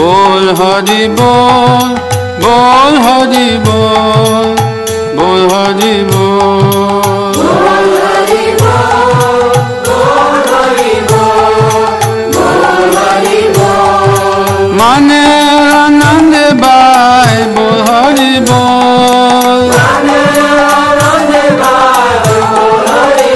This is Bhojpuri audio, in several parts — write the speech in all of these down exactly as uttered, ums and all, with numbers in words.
बोल हरि बोल बोल हरि बोल बोल हरि बोल बोल हरि बोल बोल हरि बोल बोल हरि बोल माने आनंद बाय बोल हरि बोल माने आनंद बाय बोल हरि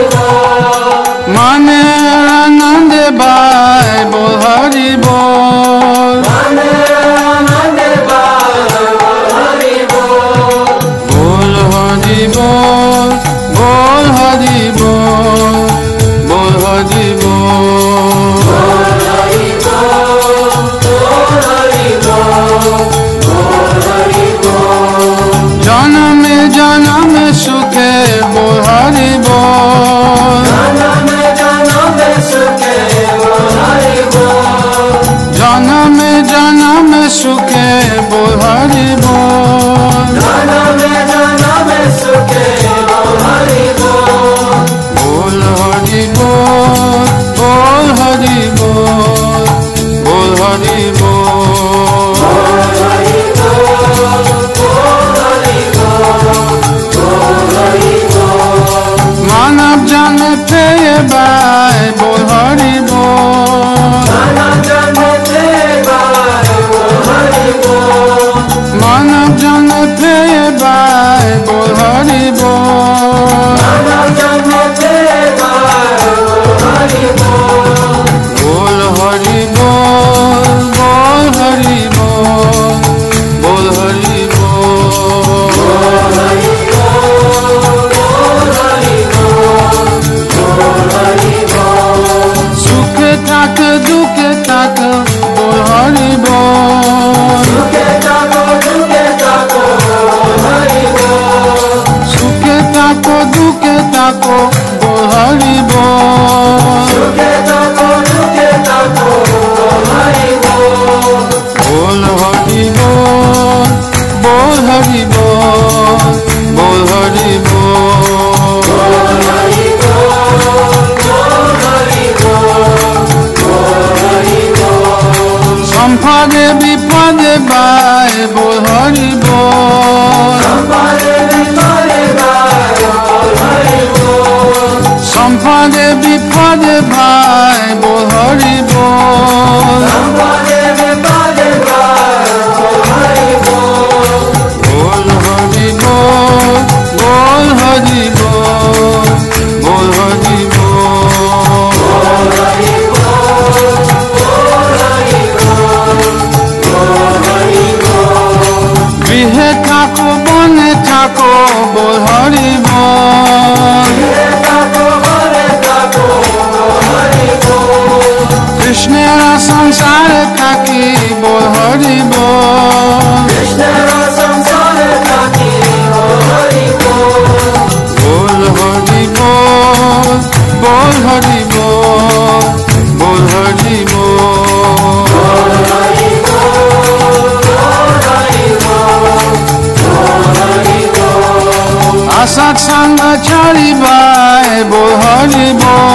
बोल माने आनंद बाय बोल हरि बोल माने आनंद बाय बोल हरि बोल बोल हरि बोल बोल हरि बोल बोल हरि बोल बोल हरि बोल बोल हरि बोल बोल हरि बोल जन्म जन्म सुखे बोल हरि बोल जन्म जन्म सुखे बोल हरि बोल जन्म जन्म सुखे बोल हरि बोल जन्म जन्म सुखे बोल हरि बोल बोल हरि बोल बोल हरि बोल बोल हरि बोल बोल हरि बोल बोल हरि बोल बोल हरि बोल मानव जन पे बाय बोल हरि बोल मानव जन पे बाय बोल हरि बोल मानव जन पे बाय बोल हरि बोल मानव जन पे बाय बोल हरि बोल बोल हरि बोल बोल हरि बोल बोल हरि बोल बोल हरि बोल बोल हरि बोल बोल हरि बोल सुख तक दुख तक बोल हरि बोल सुख तक दुख तक बोल हरि बोल सुख तक दुख तक बोल हरि बोल सुख तक दुख तक बोल हरि बोल बोल हरि बोल बोल हरि बोल बोल हरि बोल बोल हरि बोल बोल हरि बोल बोल हरि बोल संपद विपद बाय बोल हरि बोल संपद विपद बाय बोल हरि बोल संपद विपद बाय बोल हरि बोल संपद विपद बाय बोल हरि बोल बोल हरि बोल बोल हरि बोल बोल हरि बोल बोल हरि बोल बोल हरि बोल बोल हरि बोल बिहे थाको बने थाको बोल हरि बोल बिहे थाको बने थाको बोल हरि बोल कृष्णेरा संसार थाकी बोल हरि बोल कृष्णेरा संसार थाकी बोल हरि बोल बोल हरि बोल बोल हरि बोल बोल हरि बोल बोल हरि बोल बोल हरि बोल बोल हरि बोल असत संग छाड़ी बाय बोल हरि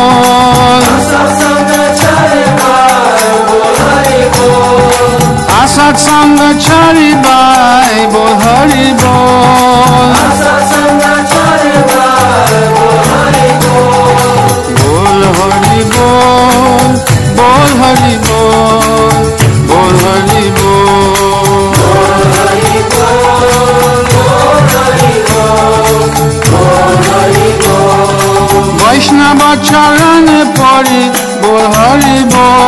बोल असत संग छाड़ी बाय बोल हरि बोल असत संग छाड़ी बाय बोल हरि बोल असत संग छाड़ी बाय बोल हरि बोल बोल हरि बोल बोल हरि बोल बोल हरि बोल बोल हरि बोल बोल हरि बोल बोल हरि बोल वैष्णव चरण पड़ी बोल हरि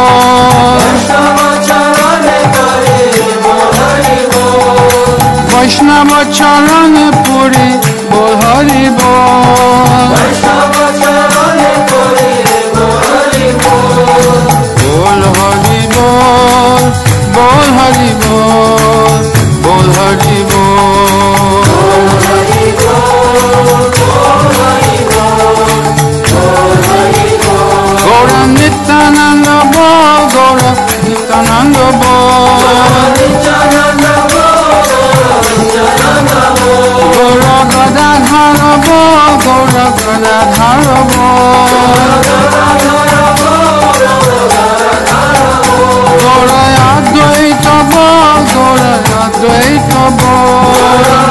बोल वैष्णव चरण पड़ी बोल हरि बोल वैष्णव चरण पड़ी बोल हरि बोल वैष्णव चरण पड़ी बोल हरि बोल बोल हरि बोल बोल हरि बोल बोल हरि बोल बोल हरि बोल बोल हरि बोल बोल हरि बोल गौर नित्यानंद बोल गौर नित्यानंद बोल नित्यानंद बोल नित्यानंद बोल गौर गदाधर बोल गौर गदाधर बोल गौर अद्वैत बोल Gaura Advaita Bol